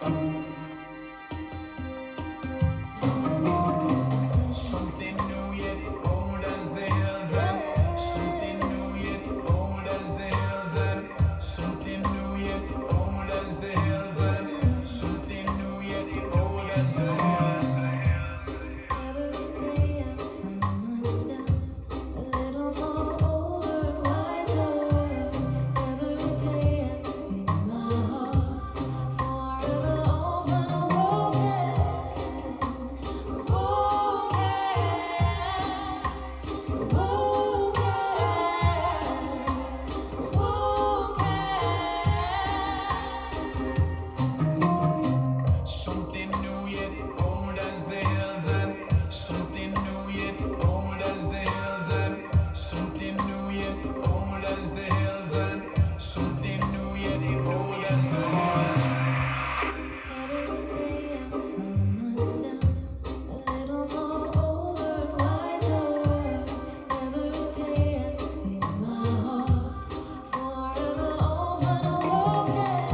Something new yet old as the hills, and something new yet old as the hills, and something new yet old as the hills, and something new yet old as the hills. Every day I find myself a little more older and wiser. Every day I see my heart forever open, awoken, Something new yet old as the hills, and something new yet old as the hills, and something new yet old as the hills, and something new yet old as the hills. every day I find myself a little more older and wiser. Every day I see my heart forever open, awoken,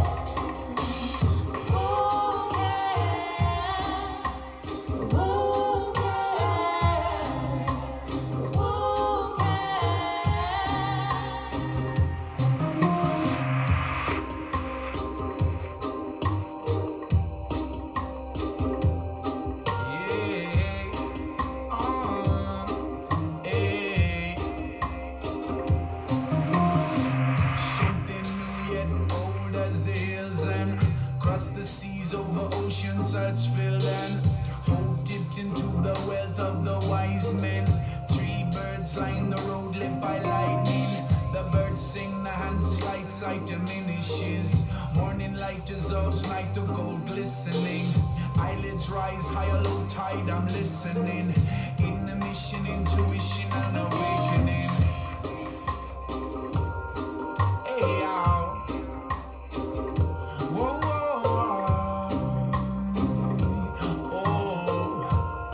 Something new yet old as the hills, and across the seas over oceans hearts filled, and hope dipped into the wealth of the wise men. 3 birds line the road lit by lightning. The birds sing, the hands slide, sight diminishes. Morning light dissolves, night the gold glistening. Eyelids rise, higher low tide, I'm listening. In the mission, intuition and awakening. Hey, y'all. Whoa, whoa, oh.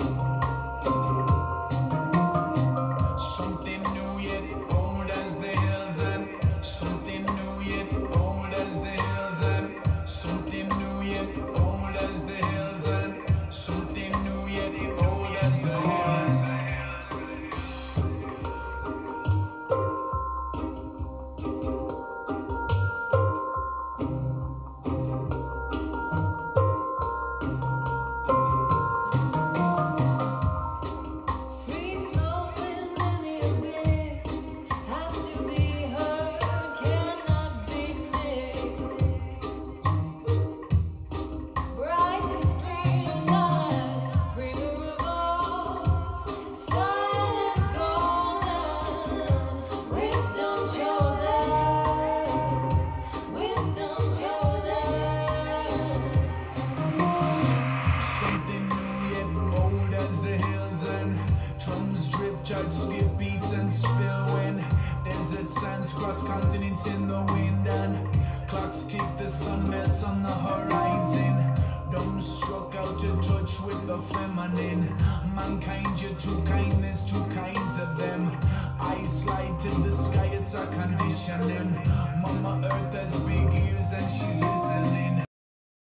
Something new yet old as the hills, and something new yet old as the hills, and something new yet old as the hills, and something new yet old as the hills. free flowing in the abyss, has to be heard, cannot be missed. Bright as clear light, bringer of all, silence golden, wisdom chosen, wisdom chosen. Something new yet old as the hills, and drums drip, judge skip beats and spill when desert sands cross continents in the wind, and clocks tick, the sun melts on the horizon. Don't struck out to touch with the feminine. Mankind, you're too kind, there's 2 kinds of them. I slide to the sky, it's a conditioning. Mama Earth has big ears and she's listening.